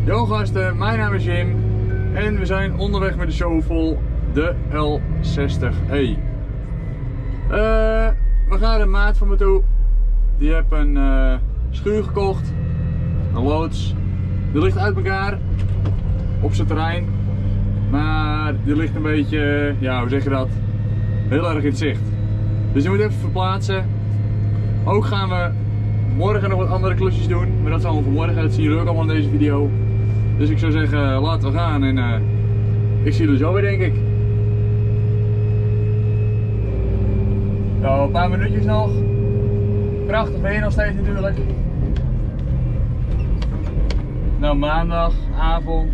Yo gasten, mijn naam is Jim en we zijn onderweg met de shovel, de L60E. We gaan een maat van me toe. Die heeft een schuur gekocht, een loods. Die ligt uit elkaar op zijn terrein, maar die ligt een beetje, ja hoe zeg je dat, heel erg in het zicht. Dus die moet even verplaatsen. Ook gaan we morgen nog wat andere klusjes doen, maar dat is allemaal voor morgen. Dat zien jullie ook allemaal in deze video. Dus ik zou zeggen, laten we gaan en ik zie jullie zo weer, denk ik. Zo, een paar minuutjes nog. Prachtig weer nog steeds natuurlijk. Nou, maandagavond.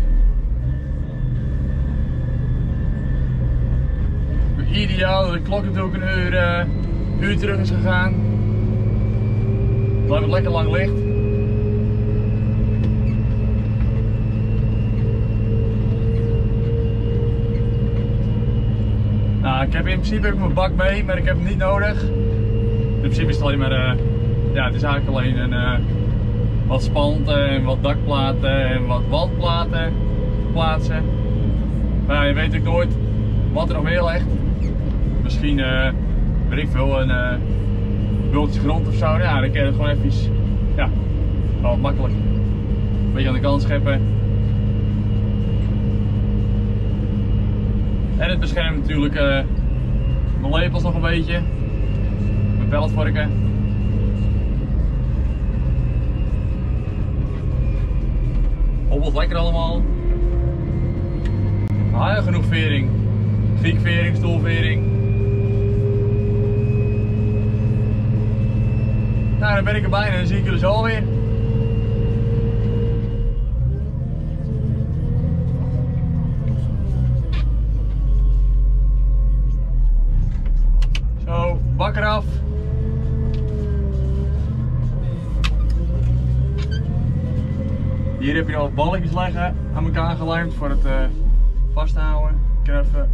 Ideaal dat de klok natuurlijk een uur terug is gegaan. Blijft het lekker lang licht. Nou, ik heb in principe mijn bak mee, maar ik heb hem niet nodig. In principe is het alleen maar, ja, het is eigenlijk alleen wat spanten en wat dakplaten en wat wandplaten plaatsen. Maar ja, je weet natuurlijk nooit wat er nog meer ligt. Misschien, weet ik veel, een bultje grond of zo. Ja, dan kun je het gewoon even, ja, wel makkelijk. Een beetje aan de kant scheppen. En het beschermt natuurlijk mijn lepels nog een beetje. Mijn pelletvorken. Hobbelt lekker allemaal. Ah, ja, genoeg vering. Griekvering, stoelvering. Nou, dan ben ik er bijna en dan zie ik jullie zo alweer. Zo, bak eraf. Hier heb je nog balkjes liggen aan elkaar gelijmd voor het vasthouden. Ik kan even.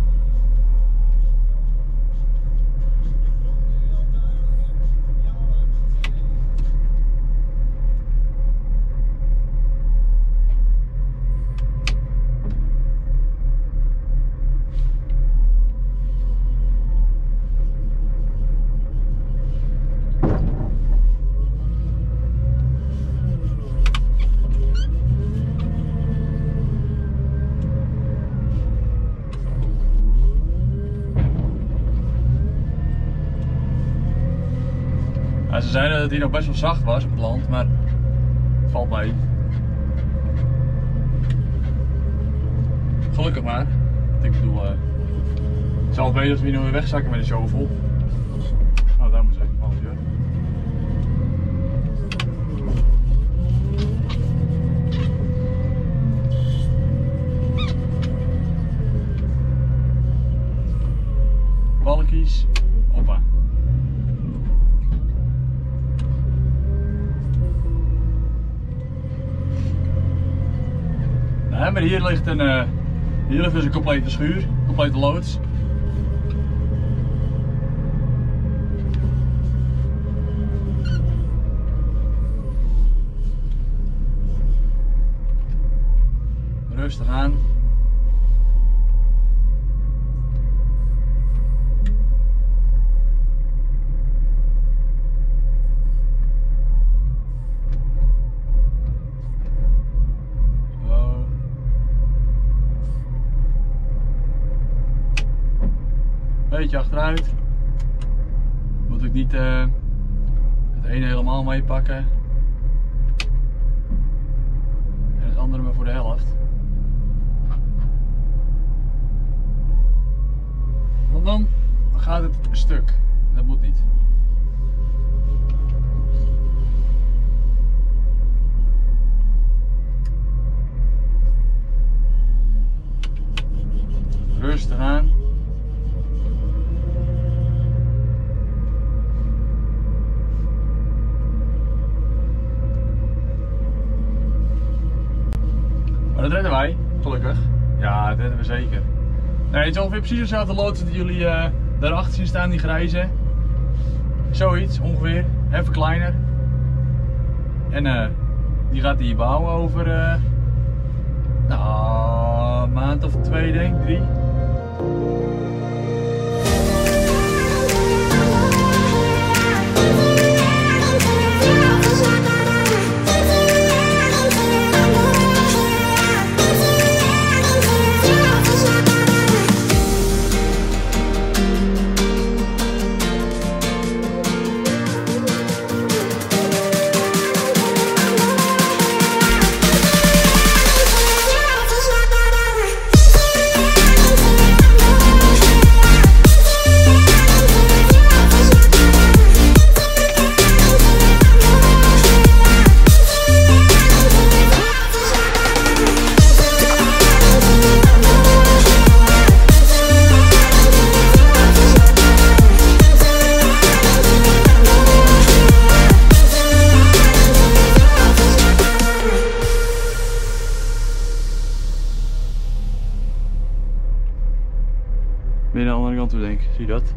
Ja, ze zeiden dat het hier nog best wel zacht was op het land, maar het valt mee. Gelukkig maar. Ik bedoel, het is altijd beter dat we hier nog weer wegzakken met de shovel. Oh, daar moet ik even. Balkjes, hoppa. Nee, maar hier ligt dus een complete schuur, complete loods. Rustig aan. Beetje achteruit. Moet ik niet het ene helemaal meepakken en het andere maar voor de helft. Want dan gaat het stuk. Dat moet niet. Rustig aan. Dat redden wij, gelukkig. Ja, dat redden we zeker. Nee, het is ongeveer precies dezelfde loods die jullie daarachter zien staan, die grijze. Zoiets, ongeveer. Even kleiner. En Die gaat hij bouwen over een maand of 2 denk ik, 3. Meer naar de andere kant toe denk ik, zie je dat?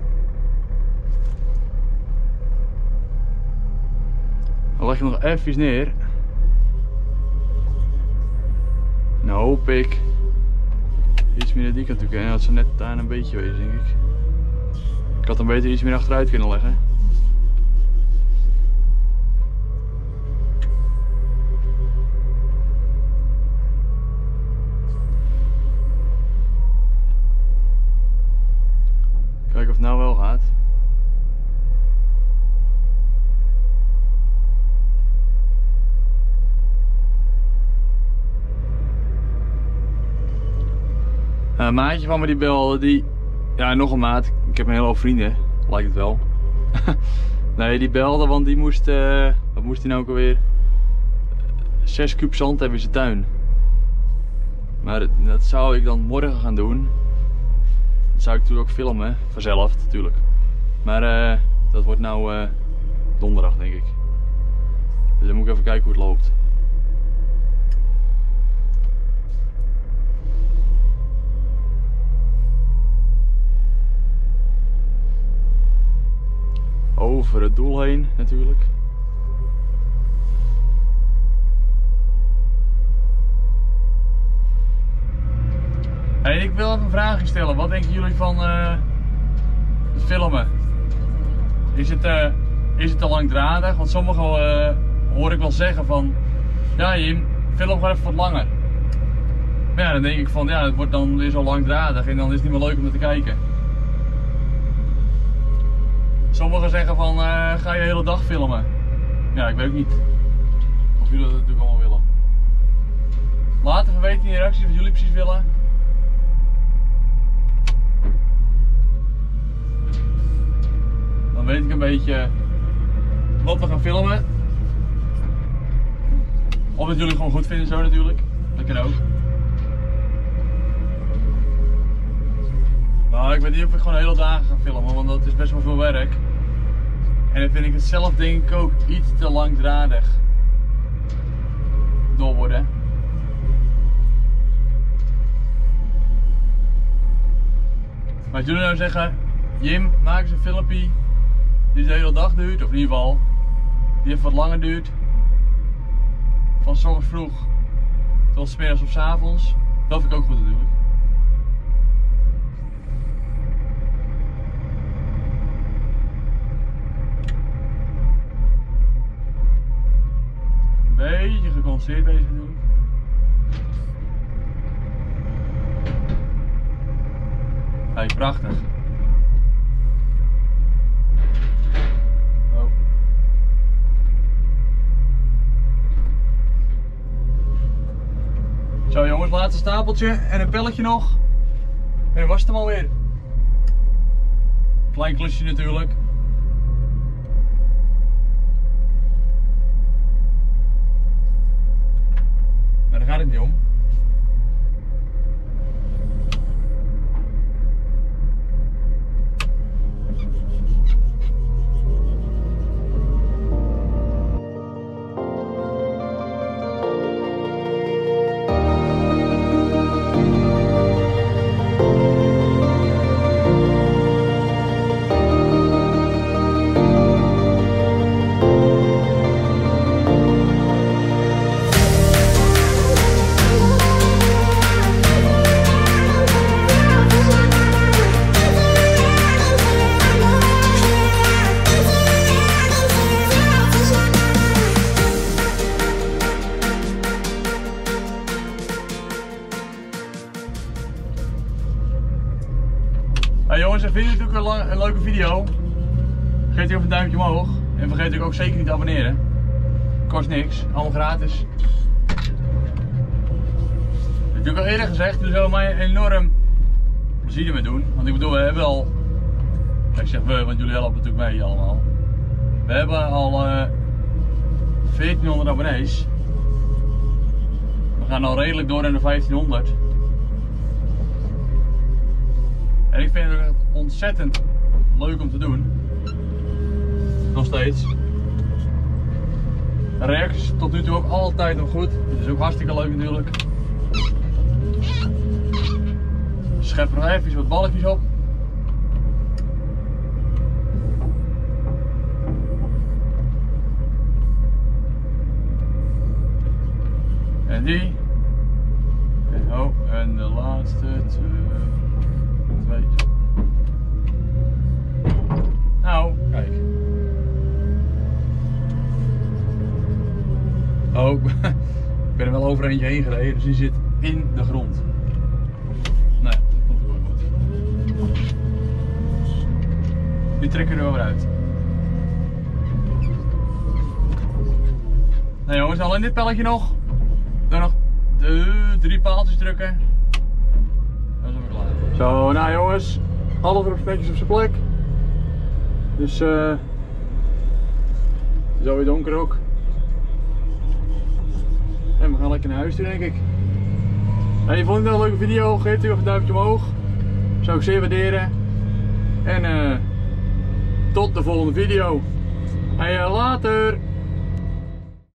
Dan leg je nog even neer. Nou hoop ik iets meer naar die kant toe kunnen. Dat zou net daar een beetje wezen denk ik. Ik had hem beter iets meer achteruit kunnen leggen. Kijken of het nou wel gaat. Een maatje van me die belde, ja nog een maat, ik heb een hele hoop vrienden, lijkt het wel. Nee, die belde want die moest, wat moest hij nou ook alweer? 6 kuub zand hebben in zijn tuin. Maar dat zou ik dan morgen gaan doen. Dat zou ik natuurlijk ook filmen, vanzelf natuurlijk. Maar dat wordt nou donderdag denk ik. Dus dan moet ik even kijken hoe het loopt. Over het doel heen natuurlijk. Hey, ik wil even een vraagje stellen. Wat denken jullie van het filmen? Is het te langdradig? Want sommigen hoor ik wel zeggen van, ja Jim, film gewoon even wat langer. Maar ja, dan denk ik van, ja, het wordt dan weer zo langdradig en dan is het niet meer leuk om naar te kijken. Sommigen zeggen van, ga je de hele dag filmen? Ja, ik weet ook niet of jullie dat natuurlijk allemaal willen. Laat even weten in de reacties wat jullie precies willen. Dan weet ik een beetje wat we gaan filmen. Of dat jullie het gewoon goed vinden zo natuurlijk. Dat kan ook. Maar ik weet niet of ik gewoon hele dagen ga filmen, want dat is best wel veel werk. En dan vind ik het zelf denk ik ook iets te langdradig door worden. Maar als jullie nou zeggen, Jim, maak eens een filmpje die de hele dag duurt, of in ieder geval die even wat langer duurt. Van 's ochtends vroeg tot 's middags of 's avonds. Dat vind ik ook goed natuurlijk. Beetje geconcentreerd bezig natuurlijk. Hey, prachtig. Oh. Zo jongens, laatste stapeltje en een pelletje nog. En dan was het hem alweer. Klein klusje natuurlijk. Maar daar gaat het niet om. een leuke video, geef even een duimpje omhoog. En vergeet ook zeker niet te abonneren. Kost niks, allemaal gratis. Dat heb ik al eerder gezegd, dus zullen mij enorm plezier ermee doen. Want ik bedoel, we hebben al, ik zeg we, want jullie helpen natuurlijk mee allemaal. We hebben al 1400 abonnees. We gaan al redelijk door naar de 1500. En ik vind het ontzettend leuk om te doen. Nog steeds. De reacties tot nu toe ook altijd nog goed. Het is ook hartstikke leuk natuurlijk. Schep er nog even wat balkjes op. En die. En, oh, en de laatste twee. Nou, kijk. Oh, ik ben er wel over eentje heen gereden, dus die zit in de grond. Nee, dat komt er wel goed. Die trekken er wel weer uit. Nou jongens, alleen dit pelletje nog. Dan nog 3 paaltjes drukken. Dan zijn we klaar. Zo, nou jongens, alles er netjes op zijn plek. Dus zo weer donker ook. En we gaan lekker naar huis toe, denk ik. Hey, vond je het een leuke video? Geef even een duimpje omhoog. Zou ik zeer waarderen. En tot de volgende video. Hey, later!